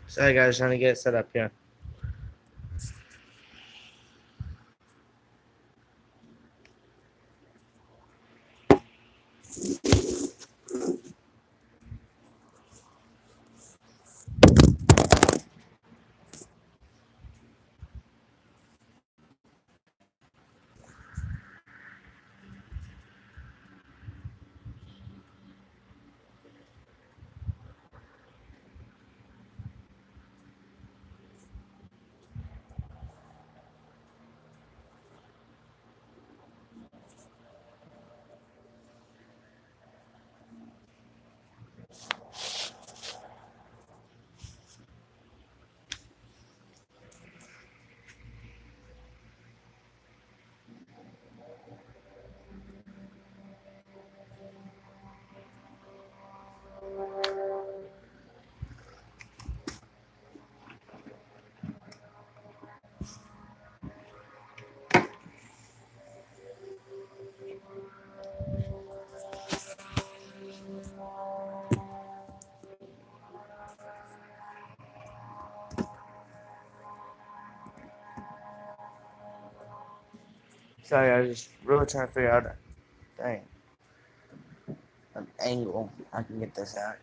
Sorry guys, trying to get it set up here. Sorry, I was just really trying to figure out an angle I can get this at.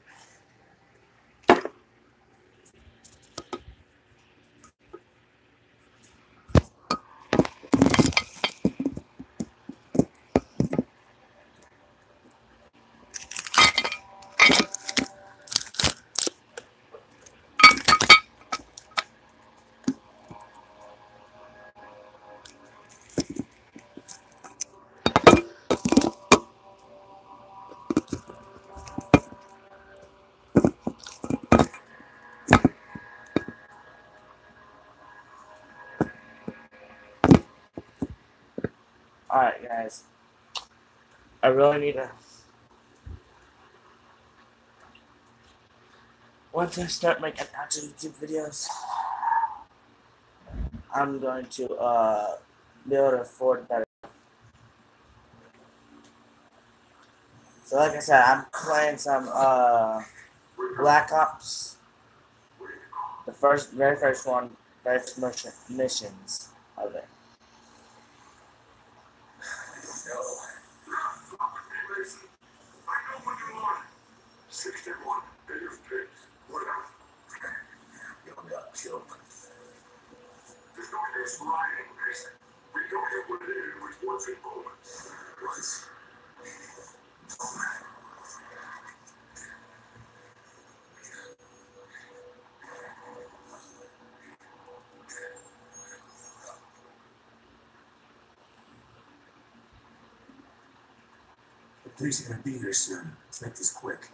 Alright guys, I really need to, once I start making actual YouTube videos, I'm going to be able to afford better. So like I said, I'm playing some Black Ops, the very first missions of it. I know what you want. 61, Bay of Pigs. What else? You got killed. There's no case lying, Mason. We don't get what it is with what's in bullets. What? The police are gonna be here soon. Let's make this quick.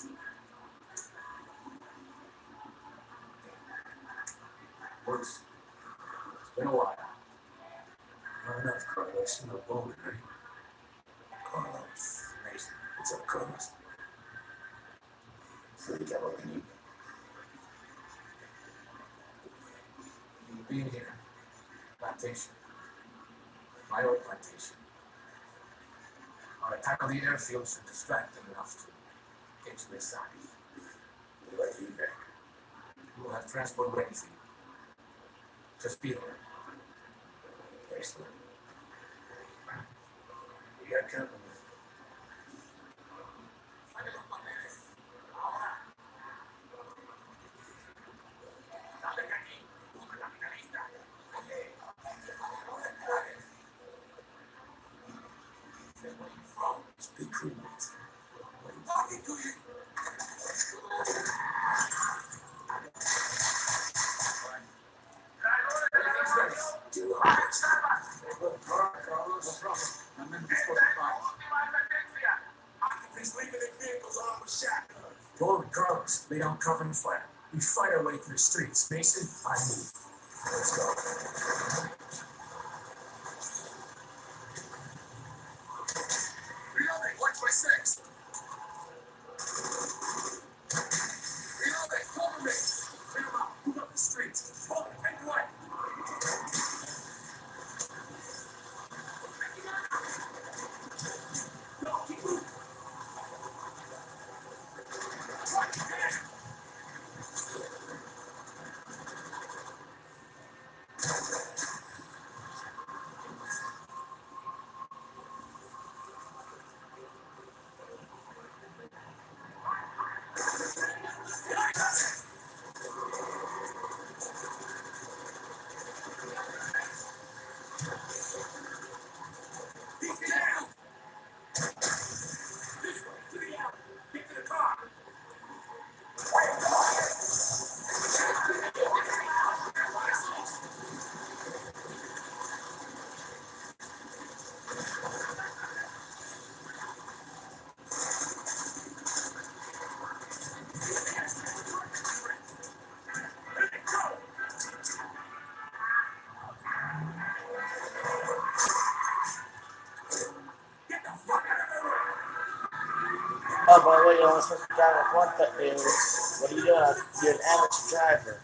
Works. It's been a while. Not enough, Carlos. You're not bowling, right? Carlos. Mason. What's up, Carlos? So you got what we need. You being here. Plantation. My old plantation. Our attack on the airfield should distract them enough to get to their side. We'll let you there. We'll have transport ready for you. Just be there. Excellent. We got company. Speak crewmates. Forward, Carlos. Lay down cover and fire. We fight our way through the streets. Mason, I move. Let's go. Reloading, watch my six. Reloading, cover me. Clear them out. Move up the streets. Hold it, take one. No, keep moving. Oh, by the way, you're only supposed to drive at one what are you doing? You're an amateur driver.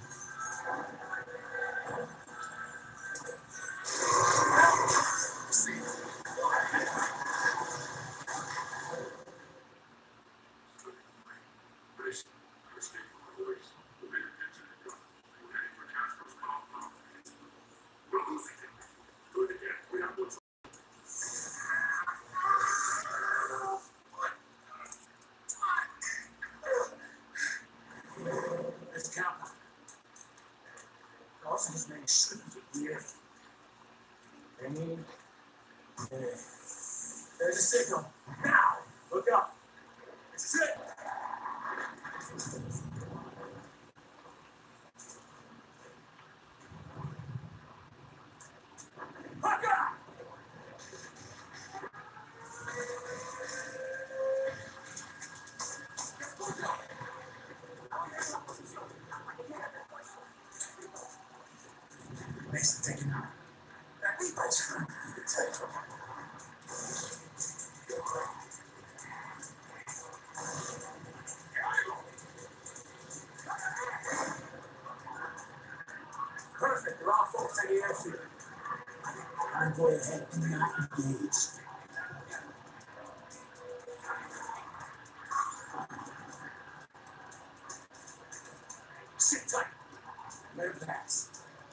This cowboy. Also, his name shouldn't be here. There's a signal. Now! Look up. It's it! Look up! Mason taking out. That Levi's friend. You can take Perfect. They're all folks at the airfield. Convoy ahead. Do not engage. Sit tight. Let it pass.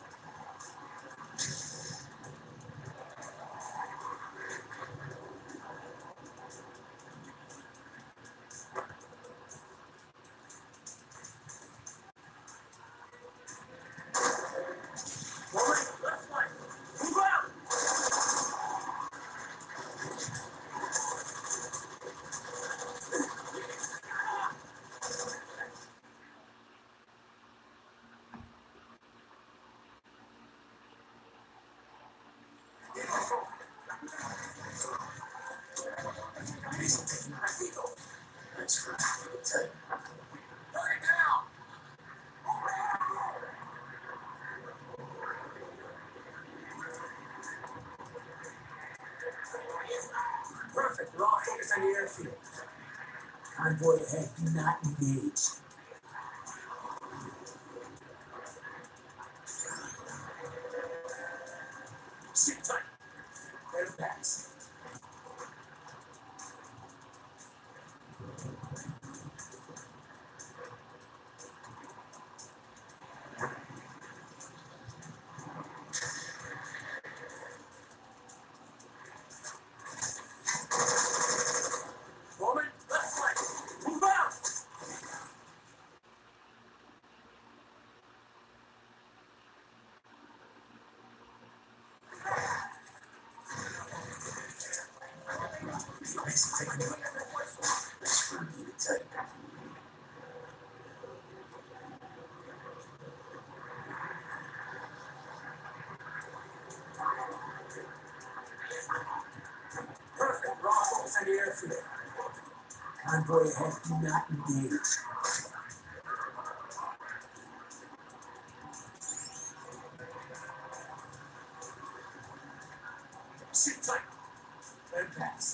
Mason taking out Eagle. That's right. You can take. Put it down! Perfect. They're all focused on the airfield. Convoy ahead. Do not engage. Sit tight. Let it pass. Woman, left flank. Move out! Mason taking out. That's right. You can take. Perfect. We're all focused on the airfield. Convoy ahead. Do not engage. Sit tight. Let it pass.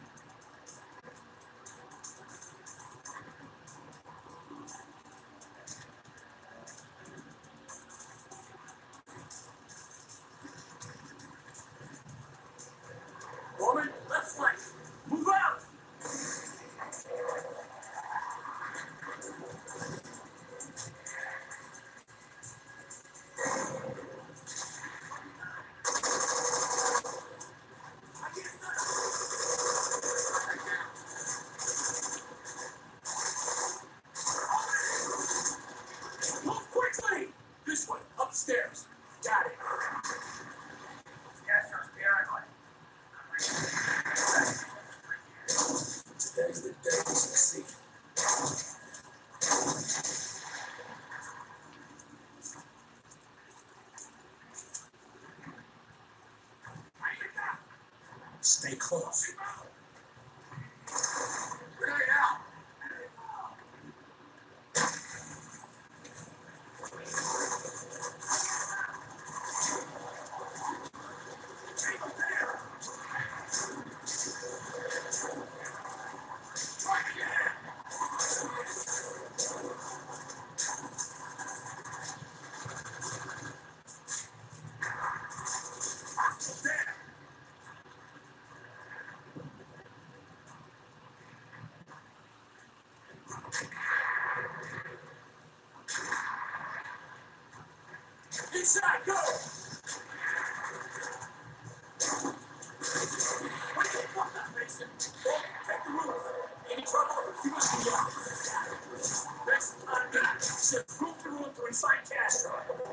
Woman, left flank. Move out! Move quickly! This way, upstairs. Got it. Yes, sir. Today's the day we succeed. Stay close. Grenade out! Take him there! Try again! Inside, go! Mason, take the roof. Any trouble? You must be out. Next time, shift group the room to refine Castro.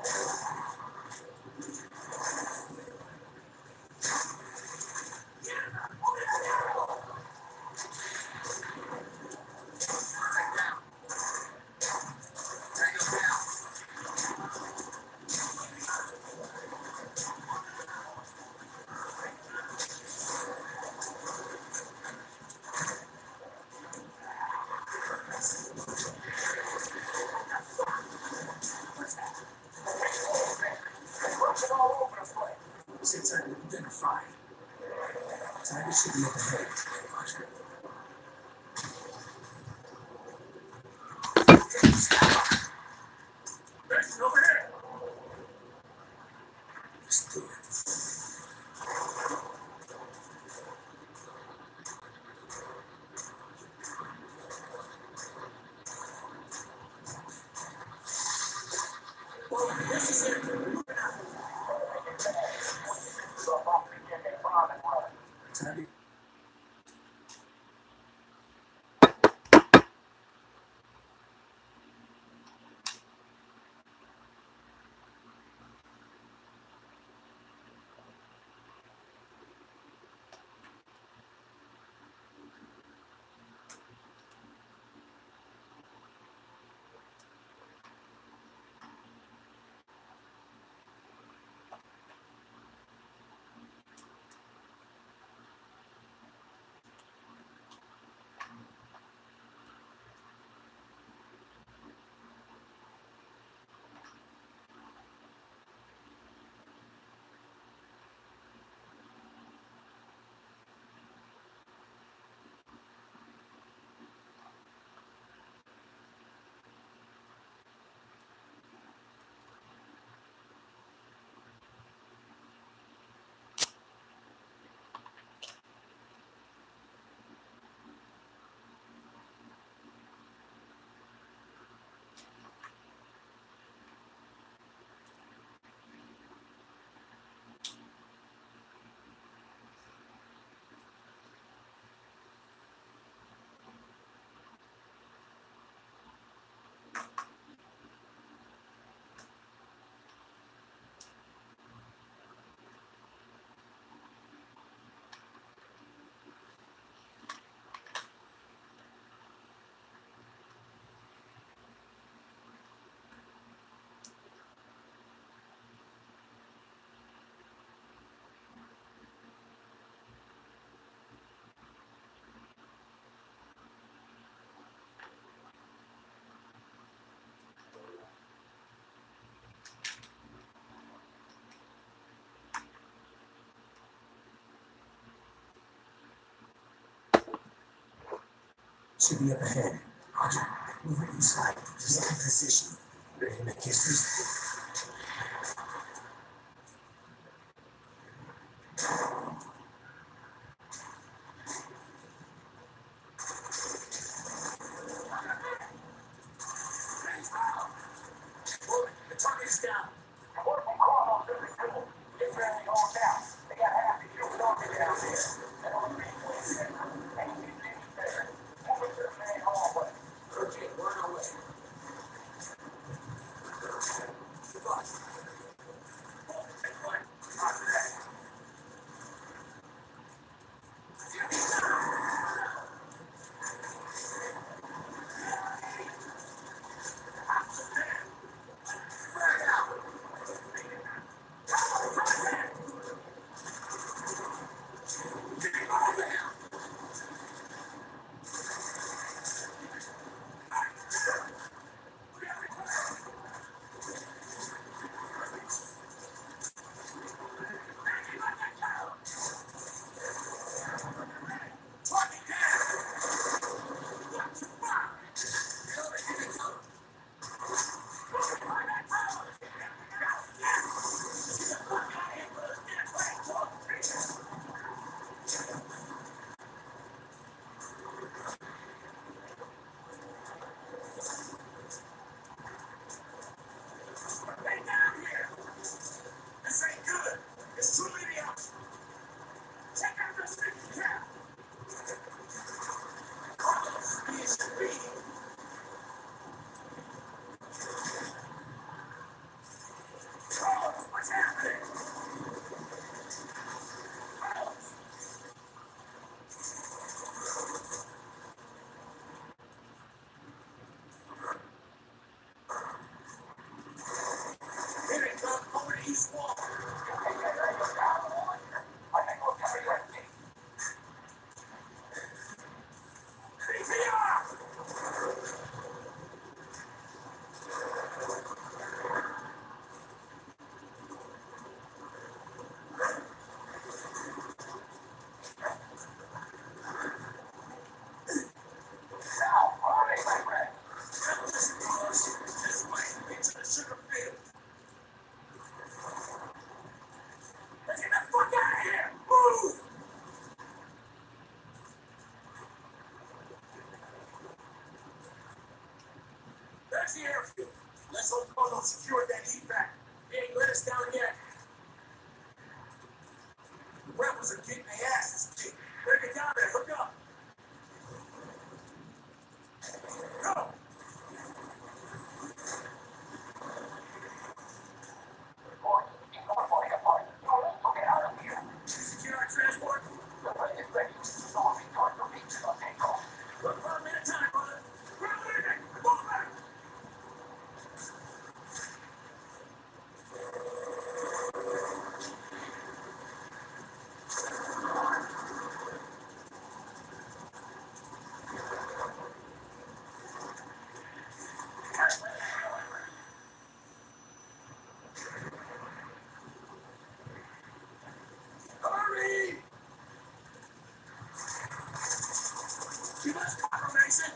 Since I'm identified, Tiger should be up ahead. Roger. Mason, over here! Let's do it. Tiger. Should be up ahead. Roger. Move it inside. Just in position. Ready to make history? The target is down. Okay, we're on our way. There's the airfield. Let's hope Polo secured that evac. They ain't let us down yet. The rebels are getting their asses kicked. Better get down there. Hook up. Go! Secure our transport. One minute at a time, brother. Move back. Hurry! You must cover, Mason.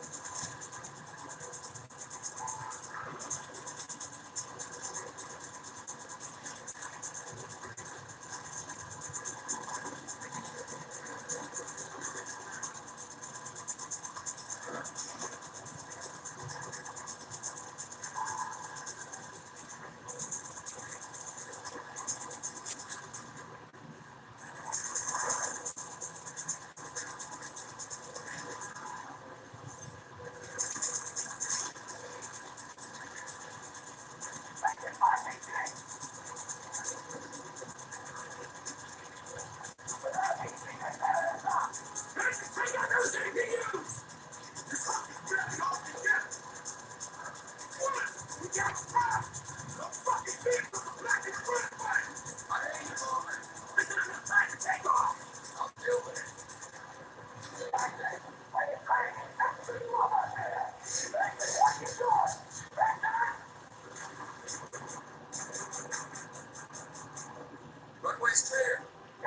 Runway's clear.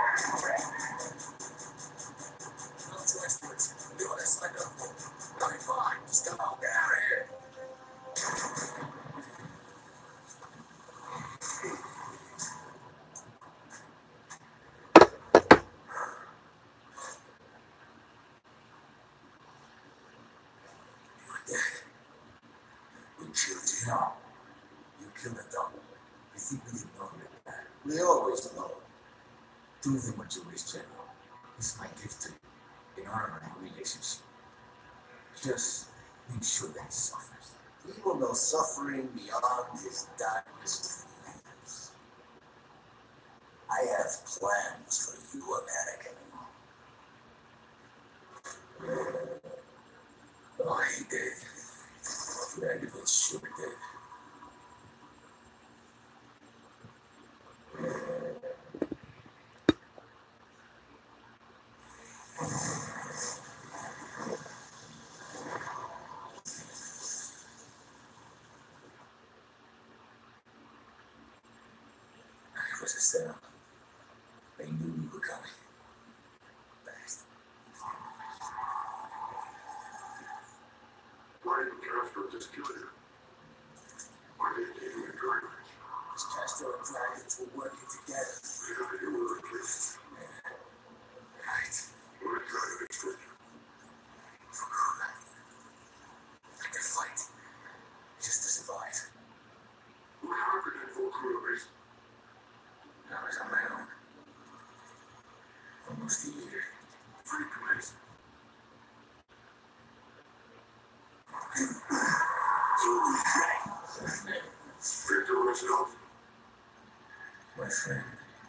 No choice, Stewart. Do what I signed up for. Okay, fine. Just come on. Get out of here. We killed you. No. You killed a dog. I think we didn't know that. We always know. Do them what you wish, General. It's my gift to you in honor of our relationship. Just make sure that he suffers. He will know suffering beyond his darkest dreams. I have plans for you, American. Oh, he did. Radical sure did. It was a setup. They knew we were coming. Fast. Why did Castro just kill you? Why did he do it directly? As Castro and Dragons were working together. Yeah, you were a kid. Right. What kind of extraction? For Kura. I could fight. Just to survive. What happened in Volcura Base? I was on my own. Almost a year. Free place. Victor Reginald. My friend.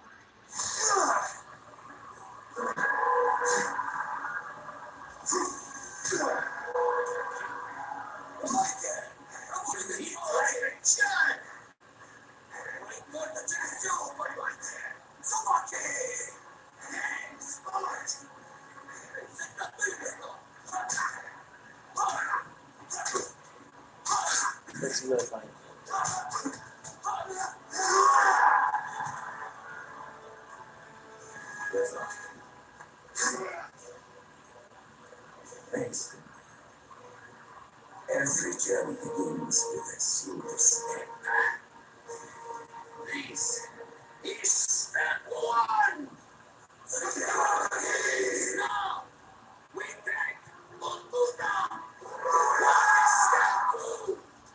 That's really funny. Thanks. Every journey begins with a single step. This is step one. Now, we take Mokuta. What is step two?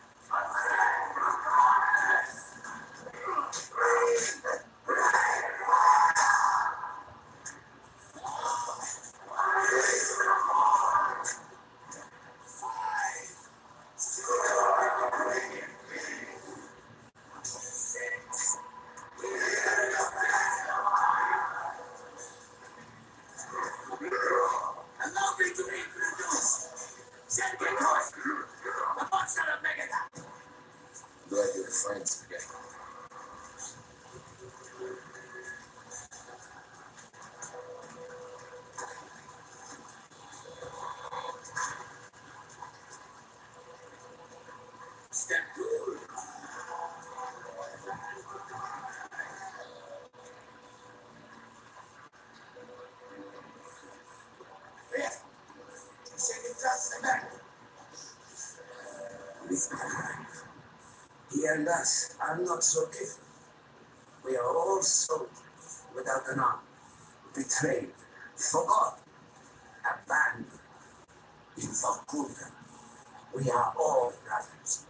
with my life. He and us are not so different. We are all sold without an arm, betrayed, forgotten, abandoned. In Valkunda, we are all brothers.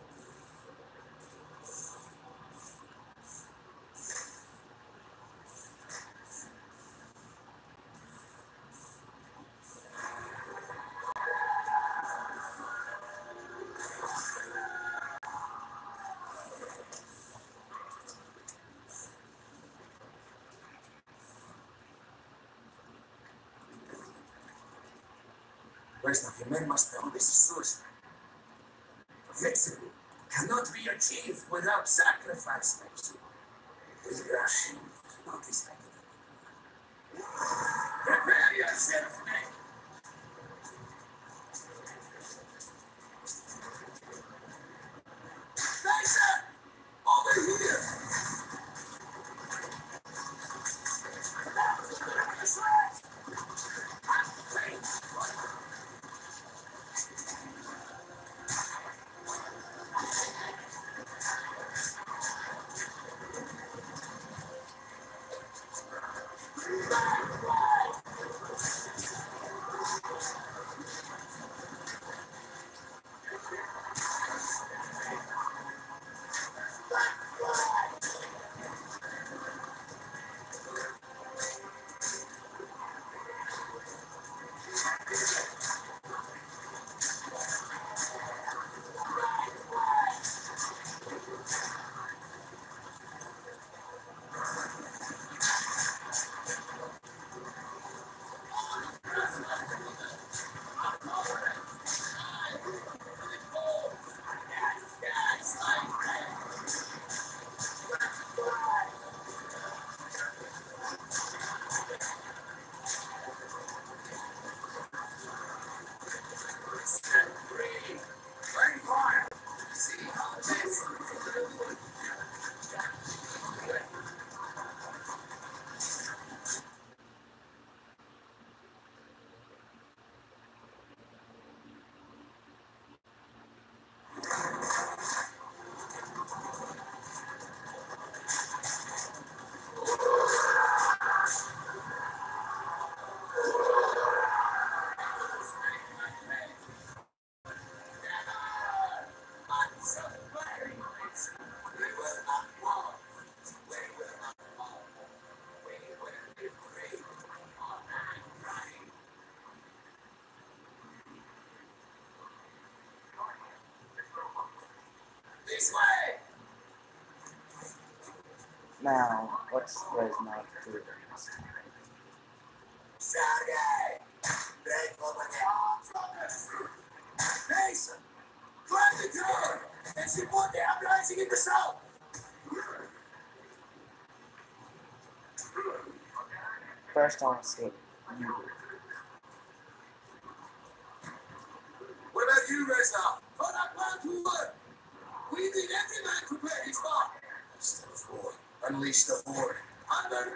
Where's the men must know this is suicide. Victory cannot be achieved without sacrifice, Mason. We are ashamed to notice that. Prepare yourself, men! Mason! Over here! This way! This way! Now, what's there's not to it? Sergei! They open the arms from us! Mason! Climb the door! And support the uprising in the south! First, I want to see you. What about you, Reza? Put our plan to work! We need every man to play his part! Step forward. Unleash the horde. I'm ready!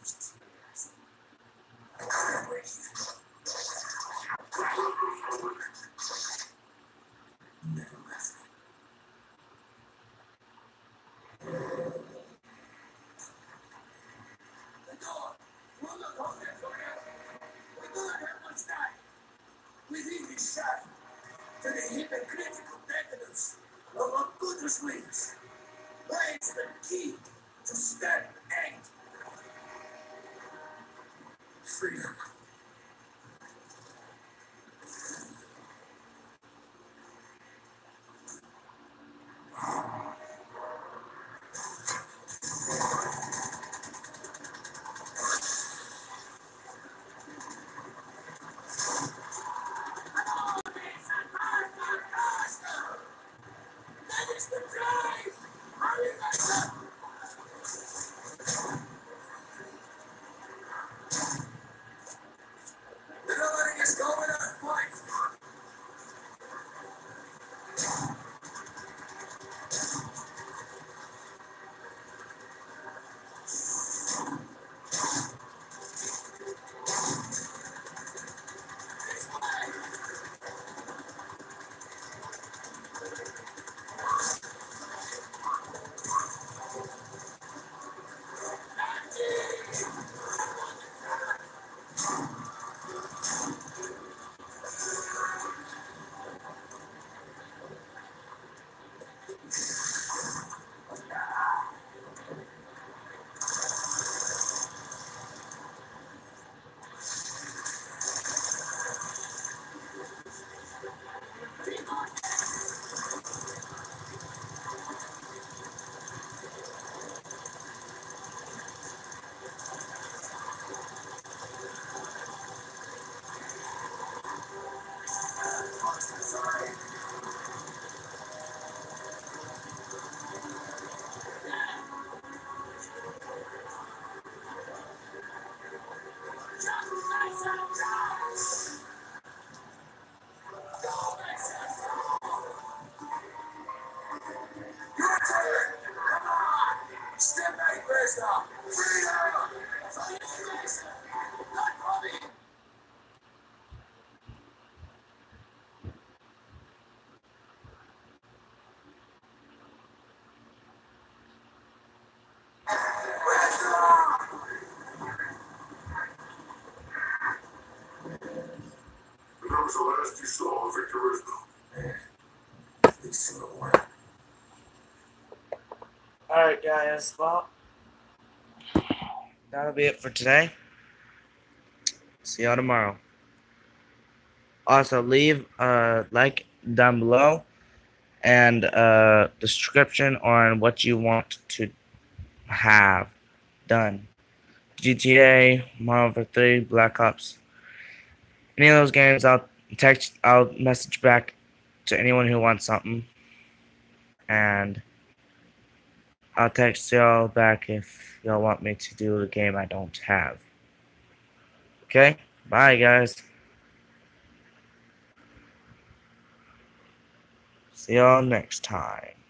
just tears. I'm waiting. Never left me. The door will not hold it forever. We do not have much time. Within his shadow, to the hypocritical decadence of our goodness wings, lies the key to step and freedom. That is the time! Hurry, Master! The building is going on point! Step back, Master! Freedom! For you, Master! Not for me! And that was the last you saw of Victor Isbell. These two don't work. Alright, guys. Well, that'll be it for today. See y'all tomorrow. Also, leave a like down below and description on what you want to have done. GTA, Modern Warfare 3, Black Ops. Any of those games, I'll message back to anyone who wants something. And I'll text y'all back if y'all want me to do a game I don't have. Okay? Bye, guys. See y'all next time.